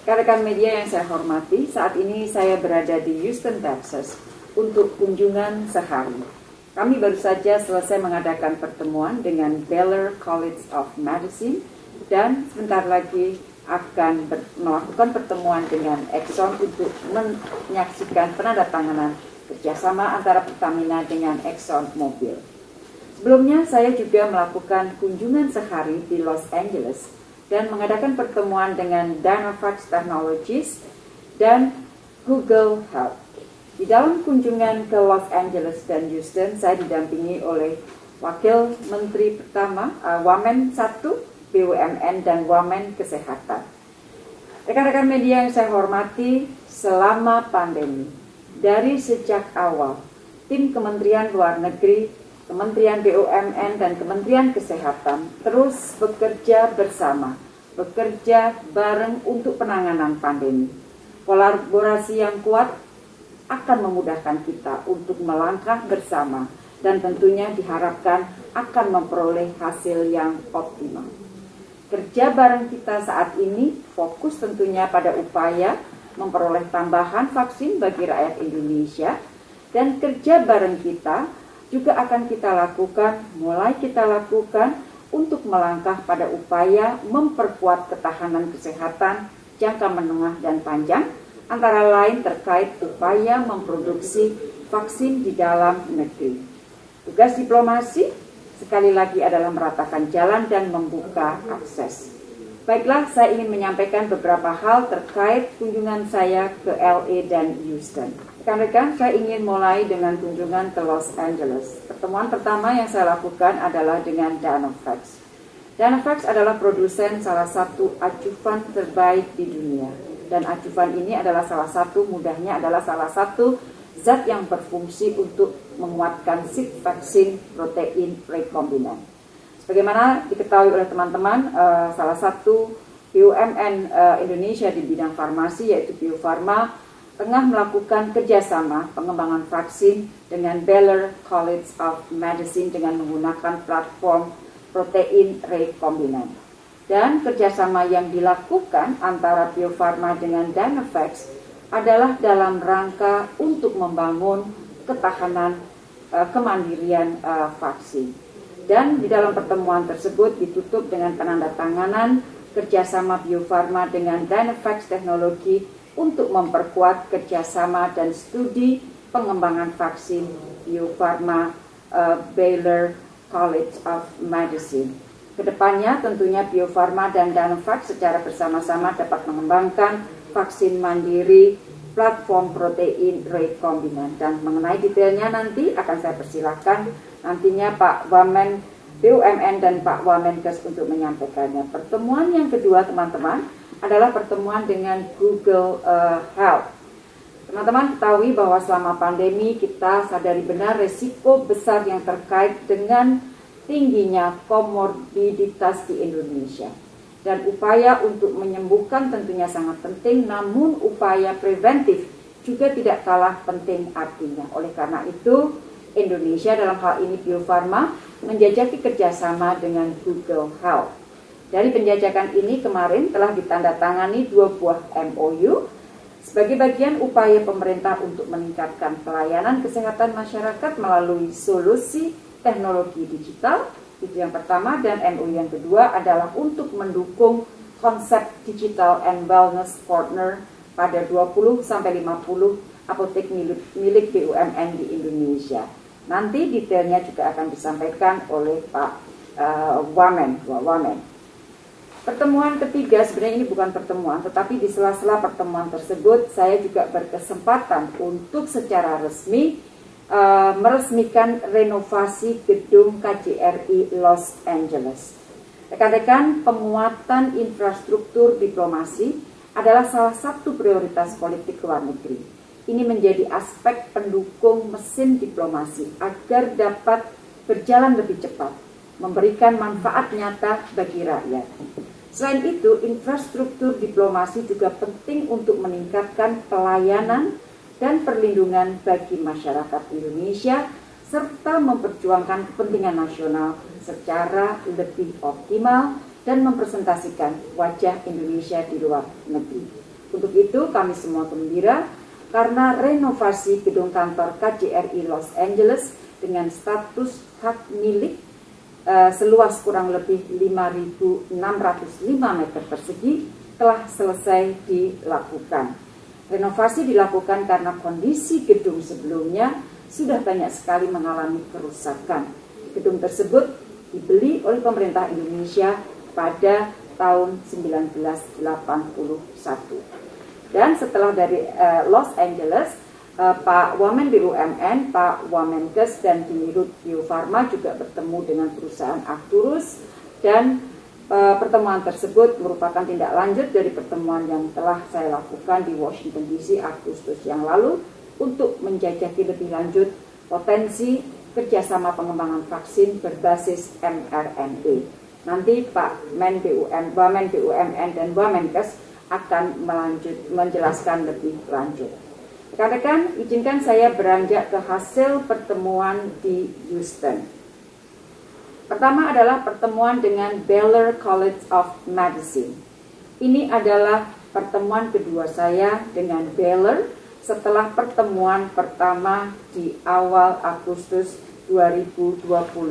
Rekan-rekan media yang saya hormati, saat ini saya berada di Houston, Texas untuk kunjungan sehari. Kami baru saja selesai mengadakan pertemuan dengan Baylor College of Medicine dan sebentar lagi akan melakukan pertemuan dengan Exxon untuk menyaksikan penandatanganan kerjasama antara Pertamina dengan Exxon Mobil. Sebelumnya saya juga melakukan kunjungan sehari di Los Angeles dan mengadakan pertemuan dengan Dynavax Technologies dan Google Health. Di dalam kunjungan ke Los Angeles dan Houston, saya didampingi oleh Wakil Menteri Pertama, Wamen 1, BUMN, dan Wamen Kesehatan. Rekan-rekan media yang saya hormati, selama pandemi, dari sejak awal, tim Kementerian Luar Negeri, Kementerian BUMN dan Kementerian Kesehatan terus bekerja bersama, bekerja bareng untuk penanganan pandemi. Kolaborasi yang kuat akan memudahkan kita untuk melangkah bersama dan tentunya diharapkan akan memperoleh hasil yang optimal. Kerja bareng kita saat ini fokus tentunya pada upaya memperoleh tambahan vaksin bagi rakyat Indonesia, dan kerja bareng kita juga akan mulai kita lakukan untuk melangkah pada upaya memperkuat ketahanan kesehatan jangka menengah dan panjang, antara lain terkait upaya memproduksi vaksin di dalam negeri. Tugas diplomasi sekali lagi adalah meratakan jalan dan membuka akses. Baiklah, saya ingin menyampaikan beberapa hal terkait kunjungan saya ke LA dan Houston. Rekan-rekan, saya ingin mulai dengan kunjungan ke Los Angeles. Pertemuan pertama yang saya lakukan adalah dengan Dynavax. Dynavax adalah produsen salah satu acuan terbaik di dunia. Dan acuan ini adalah salah satu zat yang berfungsi untuk menguatkan sip vaksin protein rekombinan. Sebagaimana diketahui oleh teman-teman, salah satu BUMN Indonesia di bidang farmasi yaitu Bio Farma tengah melakukan kerjasama pengembangan vaksin dengan Baylor College of Medicine dengan menggunakan platform protein rekombinan. Dan kerjasama yang dilakukan antara Bio Farma dengan Dynavax adalah dalam rangka untuk membangun ketahanan kemandirian vaksin. Dan di dalam pertemuan tersebut ditutup dengan penandatanganan kerjasama Bio Farma dengan Dynavax Teknologi untuk memperkuat kerjasama dan studi pengembangan vaksin Bio Farma Baylor College of Medicine. Kedepannya tentunya Bio Farma dan Dynavax secara bersama-sama dapat mengembangkan vaksin mandiri platform protein rekombinan. Dan mengenai detailnya nanti akan saya persilahkan nantinya Pak Wamen BUMN dan Pak Wamenkes untuk menyampaikannya. Pertemuan yang kedua teman-teman adalah pertemuan dengan Google Health. Teman-teman ketahui bahwa selama pandemi kita sadari benar resiko besar yang terkait dengan tingginya komorbiditas di Indonesia. Dan upaya untuk menyembuhkan tentunya sangat penting, namun upaya preventif juga tidak kalah penting artinya. Oleh karena itu, Indonesia dalam hal ini Bio Farma menjajaki kerjasama dengan Google Health. Dari penjajakan ini kemarin telah ditandatangani 2 buah MOU sebagai bagian upaya pemerintah untuk meningkatkan pelayanan kesehatan masyarakat melalui solusi teknologi digital. Itu yang pertama, dan MOU yang kedua adalah untuk mendukung konsep Digital and Wellness Partner pada 20-50 apotek milik BUMN di Indonesia. Nanti detailnya juga akan disampaikan oleh Pak Wamen. Pertemuan ketiga, sebenarnya ini bukan pertemuan, tetapi di sela-sela pertemuan tersebut saya juga berkesempatan untuk secara resmi meresmikan renovasi gedung KJRI Los Angeles. Rekan-rekan, penguatan infrastruktur diplomasi adalah salah satu prioritas politik luar negeri. Ini menjadi aspek pendukung mesin diplomasi agar dapat berjalan lebih cepat, memberikan manfaat nyata bagi rakyat. Selain itu, infrastruktur diplomasi juga penting untuk meningkatkan pelayanan dan perlindungan bagi masyarakat Indonesia, serta memperjuangkan kepentingan nasional secara lebih optimal dan mempresentasikan wajah Indonesia di luar negeri. Untuk itu kami semua gembira karena renovasi gedung kantor KJRI Los Angeles dengan status hak milik seluas kurang lebih 5.605 meter persegi telah selesai dilakukan. Renovasi dilakukan karena kondisi gedung sebelumnya sudah banyak sekali mengalami kerusakan. Gedung tersebut dibeli oleh pemerintah Indonesia pada tahun 1981. Dan setelah dari Los Angeles, Pak Wamen BUMN, Pak Wamenkes, dan Dirut Bio Farma juga bertemu dengan perusahaan Arcturus, dan pertemuan tersebut merupakan tindak lanjut dari pertemuan yang telah saya lakukan di Washington DC Agustus yang lalu untuk menjajaki lebih lanjut potensi kerjasama pengembangan vaksin berbasis mRNA. Nanti Pak Wamen BUMN dan Wamenkes akan menjelaskan lebih lanjut. Rekan-rekan, izinkan saya beranjak ke hasil pertemuan di Houston. Pertama adalah pertemuan dengan Baylor College of Medicine. Ini adalah pertemuan kedua saya dengan Baylor setelah pertemuan pertama di awal Agustus 2021.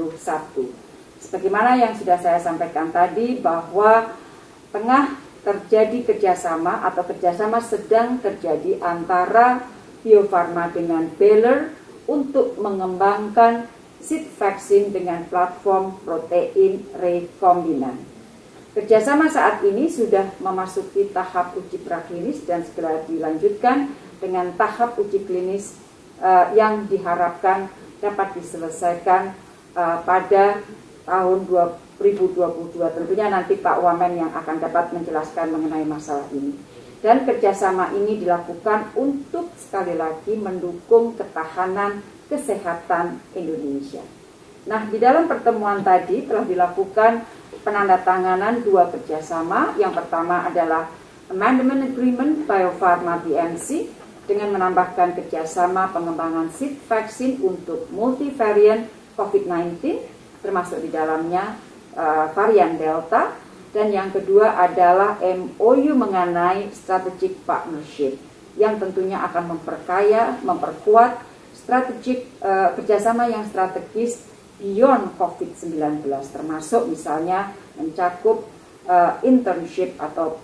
Sebagaimana yang sudah saya sampaikan tadi, bahwa tengah terjadi kerjasama atau kerjasama sedang terjadi antara Bio Farma dengan Baylor untuk mengembangkan seed vaksin dengan platform protein rekombinan. Kerjasama saat ini sudah memasuki tahap uji praklinis dan segera dilanjutkan dengan tahap uji klinis yang diharapkan dapat diselesaikan pada tahun 2022. Tentunya nanti Pak Wamen yang akan dapat menjelaskan mengenai masalah ini. Dan kerjasama ini dilakukan untuk sekali lagi mendukung ketahanan kesehatan Indonesia. Nah, di dalam pertemuan tadi telah dilakukan penandatanganan dua kerjasama. Yang pertama adalah Amendment Agreement Bio Farma BMC dengan menambahkan kerjasama pengembangan seed vaksin untuk multivarian COVID-19, termasuk di dalamnya varian Delta. Dan yang kedua adalah MOU mengenai strategic partnership yang tentunya akan memperkuat strategik kerjasama yang strategis beyond COVID-19, termasuk misalnya mencakup internship atau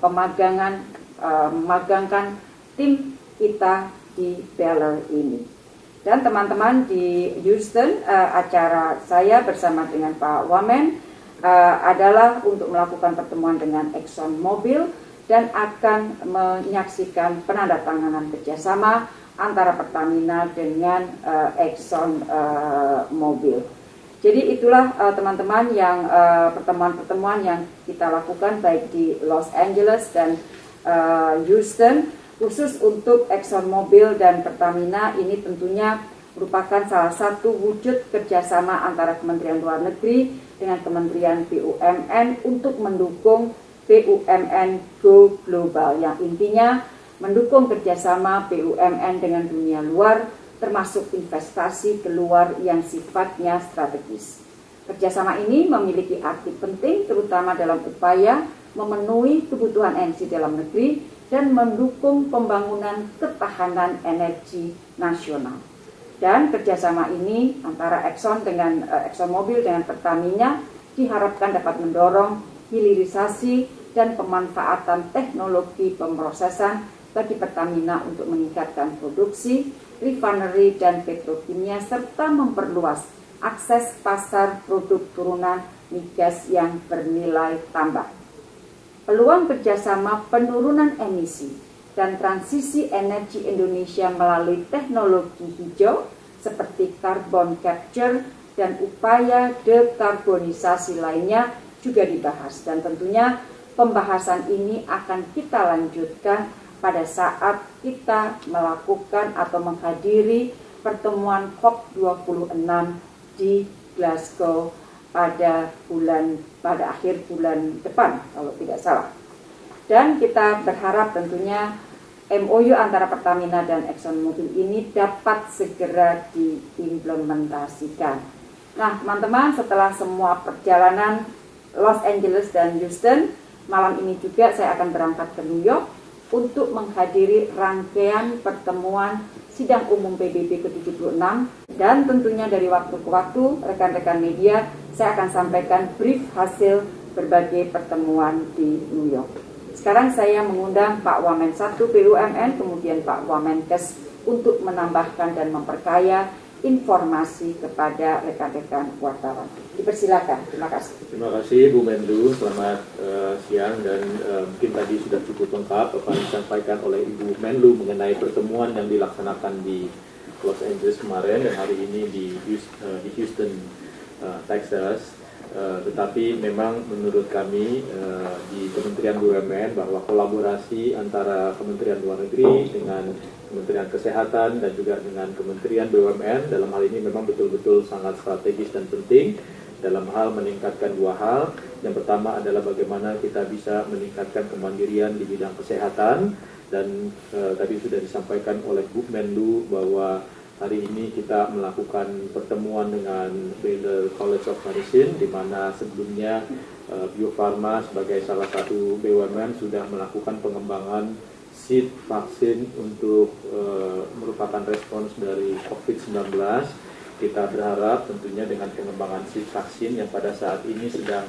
memagangkan tim kita di Baylor ini. Dan teman-teman di Houston, acara saya bersama dengan Pak Wamen adalah untuk melakukan pertemuan dengan Exxon Mobil dan akan menyaksikan penandatanganan kerjasama antara Pertamina dengan Exxon Mobil. Jadi itulah teman-teman yang pertemuan-pertemuan yang kita lakukan baik di Los Angeles dan Houston. Khusus untuk Exxon Mobil dan Pertamina ini tentunya merupakan salah satu wujud kerjasama antara Kementerian Luar Negeri dengan Kementerian BUMN untuk mendukung BUMN Go Global, yang intinya mendukung kerjasama BUMN dengan dunia luar, termasuk investasi keluar yang sifatnya strategis. Kerjasama ini memiliki arti penting terutama dalam upaya memenuhi kebutuhan energi dalam negeri dan mendukung pembangunan ketahanan energi nasional. Dan kerjasama ini antara Exxon Mobil dengan Pertamina diharapkan dapat mendorong hilirisasi dan pemanfaatan teknologi pemrosesan bagi Pertamina untuk meningkatkan produksi, refinery dan petrokimia serta memperluas akses pasar produk turunan migas yang bernilai tambah. Peluang kerjasama penurunan emisi dan transisi energi Indonesia melalui teknologi hijau seperti carbon capture dan upaya dekarbonisasi lainnya juga dibahas. Dan tentunya pembahasan ini akan kita lanjutkan pada saat kita melakukan atau menghadiri pertemuan COP26 di Glasgow pada akhir bulan depan kalau tidak salah. Dan kita berharap tentunya MOU antara Pertamina dan Exxon Mobil ini dapat segera diimplementasikan. Nah, teman-teman, setelah semua perjalanan Los Angeles dan Houston, malam ini juga saya akan berangkat ke New York untuk menghadiri rangkaian pertemuan sidang umum PBB ke-76, dan tentunya dari waktu ke waktu rekan-rekan media saya akan sampaikan brief hasil berbagai pertemuan di New York. Sekarang saya mengundang Pak Wamen 1 BUMN, kemudian Pak Wamenkes untuk menambahkan dan memperkaya informasi kepada rekan-rekan wartawan. Dipersilakan, terima kasih. Terima kasih Bu Menlu, selamat siang, dan mungkin tadi sudah cukup lengkap apa yang disampaikan oleh Ibu Menlu mengenai pertemuan yang dilaksanakan di Los Angeles kemarin dan hari ini di Houston, Texas. Tetapi memang menurut kami di Kementerian BUMN bahwa kolaborasi antara Kementerian Luar Negeri dengan Kementerian Kesehatan dan juga dengan Kementerian BUMN dalam hal ini memang betul-betul sangat strategis dan penting dalam hal meningkatkan dua hal. Yang pertama adalah bagaimana kita bisa meningkatkan kemandirian di bidang kesehatan, dan tadi sudah disampaikan oleh Bu Menlu bahwa hari ini kita melakukan pertemuan dengan Baylor College of Medicine, di mana sebelumnya Bio Farma sebagai salah satu BUMN sudah melakukan pengembangan seed vaksin untuk merupakan respons dari COVID-19. Kita berharap tentunya dengan pengembangan seed vaksin yang pada saat ini sedang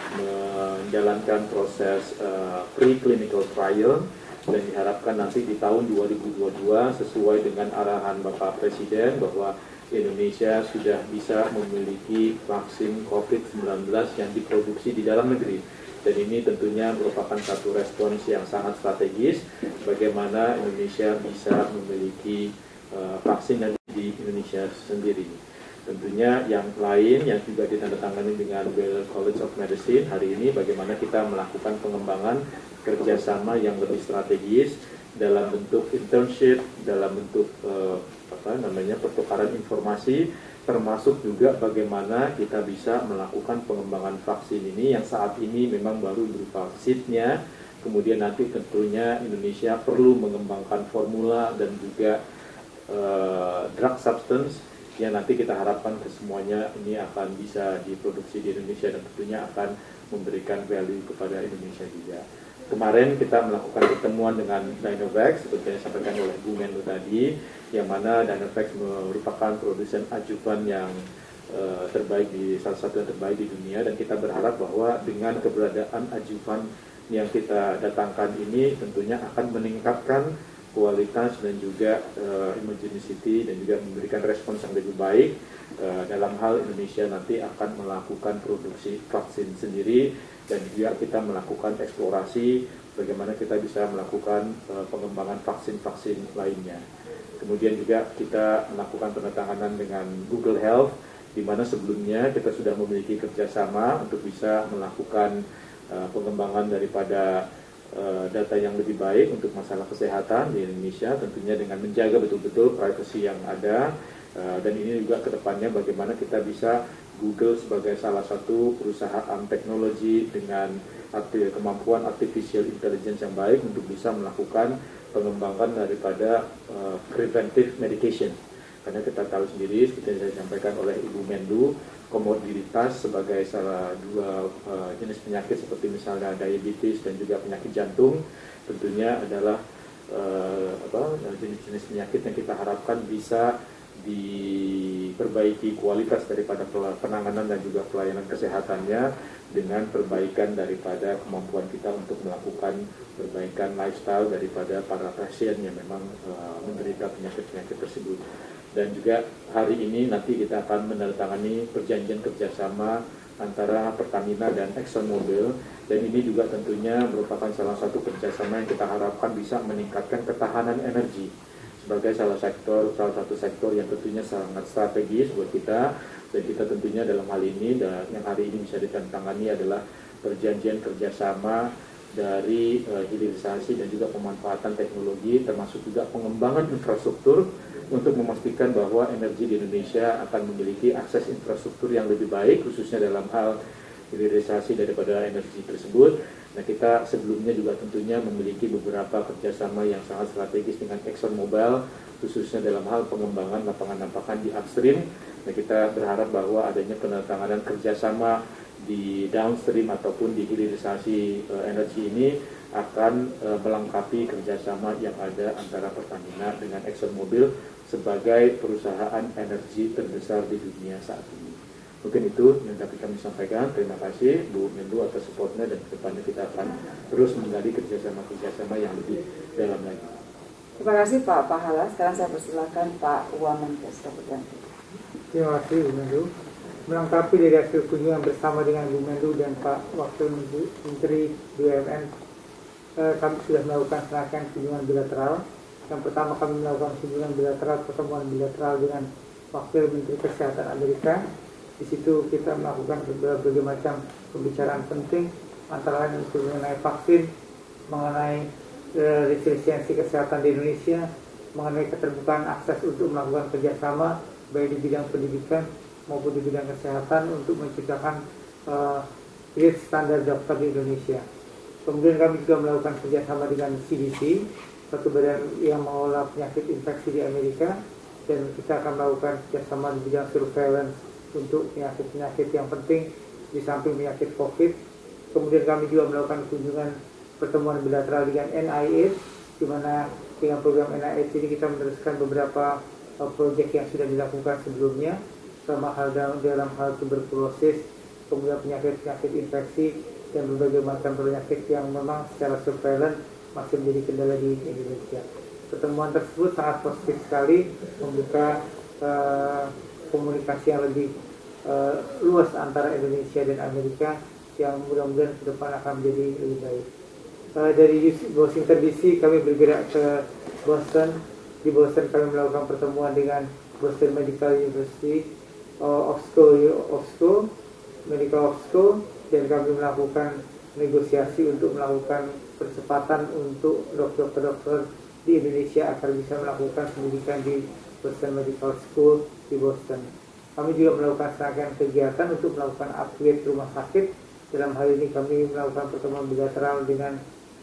menjalankan proses pre-clinical trial, dan diharapkan nanti di tahun 2022 sesuai dengan arahan Bapak Presiden bahwa Indonesia sudah bisa memiliki vaksin COVID-19 yang diproduksi di dalam negeri. Dan ini tentunya merupakan satu respons yang sangat strategis bagaimana Indonesia bisa memiliki vaksin yang di Indonesia sendiri. Tentunya yang lain yang juga ditandatangani dengan Baylor College of Medicine hari ini bagaimana kita melakukan pengembangan kerjasama yang lebih strategis dalam bentuk internship, dalam bentuk pertukaran informasi, termasuk juga bagaimana kita bisa melakukan pengembangan vaksin ini yang saat ini memang baru berupa seednya. Kemudian nanti tentunya Indonesia perlu mengembangkan formula dan juga drug substance yang nanti kita harapkan kesemuanya ini akan bisa diproduksi di Indonesia dan tentunya akan memberikan value kepada Indonesia juga. Kemarin kita melakukan pertemuan dengan Dynavax seperti yang disampaikan oleh Bu Menlu tadi, yang mana Dynavax merupakan produsen ajuvan yang salah satu yang terbaik di dunia, dan kita berharap bahwa dengan keberadaan ajuvan yang kita datangkan ini tentunya akan meningkatkan kualitas dan juga immunogenicity dan juga memberikan respons yang lebih baik dalam hal Indonesia nanti akan melakukan produksi vaksin sendiri, dan juga kita melakukan eksplorasi bagaimana kita bisa melakukan pengembangan vaksin-vaksin lainnya. Kemudian juga kita melakukan penandatanganan dengan Google Health, di mana sebelumnya kita sudah memiliki kerjasama untuk bisa melakukan pengembangan daripada data yang lebih baik untuk masalah kesehatan di Indonesia, tentunya dengan menjaga betul-betul privasi yang ada, dan ini juga kedepannya bagaimana kita bisa Google sebagai salah satu perusahaan teknologi dengan kemampuan artificial intelligence yang baik untuk bisa melakukan pengembangan daripada preventive medication. Karena kita tahu sendiri, seperti yang saya sampaikan oleh Ibu Menlu, komorbiditas sebagai salah dua jenis penyakit seperti misalnya diabetes dan juga penyakit jantung tentunya adalah jenis-jenis penyakit yang kita harapkan bisa diperbaiki kualitas daripada penanganan dan juga pelayanan kesehatannya dengan perbaikan daripada kemampuan kita untuk melakukan perbaikan lifestyle daripada para pasien yang memang menderita penyakit-penyakit tersebut. Dan juga hari ini nanti kita akan menandatangani perjanjian kerjasama antara Pertamina dan ExxonMobil, dan ini juga tentunya merupakan salah satu kerjasama yang kita harapkan bisa meningkatkan ketahanan energi sebagai salah satu sektor yang tentunya sangat strategis buat kita, dan kita tentunya dalam hal ini dan yang hari ini bisa ditandatangani adalah perjanjian kerjasama dari hilirisasi dan juga pemanfaatan teknologi, termasuk juga pengembangan infrastruktur untuk memastikan bahwa energi di Indonesia akan memiliki akses infrastruktur yang lebih baik, khususnya dalam hal hilirisasi daripada energi tersebut. Nah, kita sebelumnya juga tentunya memiliki beberapa kerjasama yang sangat strategis dengan ExxonMobil, khususnya dalam hal pengembangan lapangan-lapangan di upstream. Nah, kita berharap bahwa adanya penandatanganan kerjasama di downstream ataupun di hilirisasi energi ini akan melengkapi kerjasama yang ada antara Pertamina dengan ExxonMobil sebagai perusahaan energi terbesar di dunia saat ini. Mungkin itu yang dapat kami sampaikan. Terima kasih Bu Menlu atas supportnya, dan kedepannya kita akan terus menggali kerjasama yang lebih dalam lagi. Terima kasih Pak Pahala. Sekarang saya persilakan Pak Wamenkes. Terima kasih Bu Menlu. Melengkapi dari hasil kunjungan bersama dengan Bu Menlu dan Pak Wakil Menteri BUMN, kami sudah melakukan serangkaian kunjungan bilateral. Yang pertama, kami melakukan kunjungan bilateral, pertemuan bilateral dengan Wakil Menteri Kesehatan Amerika. Di situ kita melakukan berbagai macam pembicaraan penting, antara lain mengenai vaksin, mengenai resiliensi kesehatan di Indonesia, mengenai keterbukaan akses untuk melakukan kerjasama baik di bidang pendidikan maupun di bidang kesehatan untuk menciptakan standar dokter di Indonesia. Kemudian kami juga melakukan kerjasama dengan CDC, satu badan yang mengelola penyakit infeksi di Amerika, dan kita akan melakukan kerjasama di bidang surveillance untuk penyakit-penyakit yang penting di samping penyakit COVID. Kemudian kami juga melakukan kunjungan pertemuan bilateral dengan NIH, di mana dengan program NIH ini kita meneruskan beberapa proyek yang sudah dilakukan sebelumnya, sama hal dalam hal tuberkulosis, kemudian penyakit-penyakit infeksi, dan berbagai macam penyakit yang memang secara surveillance masih menjadi kendala di Indonesia. Pertemuan tersebut sangat positif sekali, membuka komunikasi yang lebih luas antara Indonesia dan Amerika, yang mudah-mudahan ke depan akan menjadi lebih baik. Dari Washington DC kami bergerak ke Boston. Di Boston kami melakukan pertemuan dengan Boston Medical University of School, dan kami melakukan negosiasi untuk melakukan percepatan untuk dokter-dokter di Indonesia agar bisa melakukan pendidikan di Boston Medical School di Boston. Kami juga melakukan serangkaian kegiatan untuk melakukan upgrade rumah sakit. Dalam hal ini kami melakukan pertemuan bilateral dengan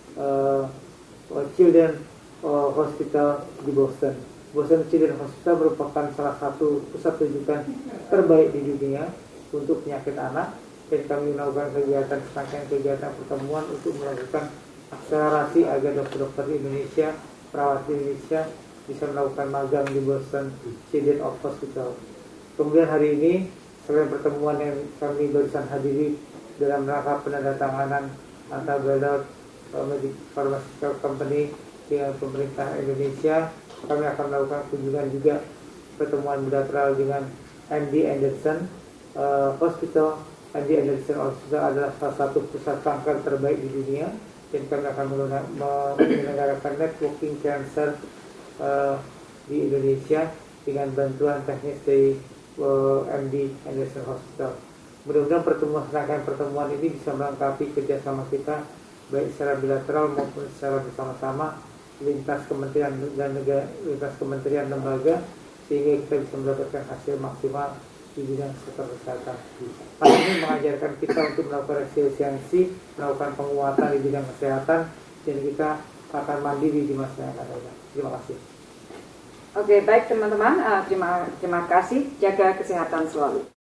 Children Hospital di Boston. Boston Children Hospital merupakan salah satu pusat rujukan terbaik di dunia untuk penyakit anak, dan kami melakukan serangkaian kegiatan pertemuan untuk melakukan akselerasi agar dokter-dokter di Indonesia, perawat di Indonesia bisa melakukan magang di Boston Children Hospital. Kemudian hari ini, selain pertemuan yang kami barusan hadiri dalam rangka penandatanganan antara Pharmaceutical Company dengan pemerintah Indonesia, kami akan melakukan kunjungan juga pertemuan bilateral dengan MD Anderson Hospital. MD Anderson Hospital adalah salah satu pusat kanker terbaik di dunia, dan kami akan menyelenggarakan networking cancer di Indonesia dengan bantuan teknis dari MD Anderson Hospital. Mudah-mudahan pertemuan ini bisa melengkapi kerjasama kita baik secara bilateral maupun secara bersama-sama lintas kementerian dan lintas kementerian lembaga, sehingga kita bisa mendapatkan hasil maksimal di bidang sektor kesehatan. Hal ini mengajarkan kita untuk melakukan resiliensi, melakukan penguatan di bidang kesehatan, dan kita akan mandiri di masa yang akan datang. Terima kasih. Oke, baik teman-teman, terima kasih. Jaga kesehatan selalu.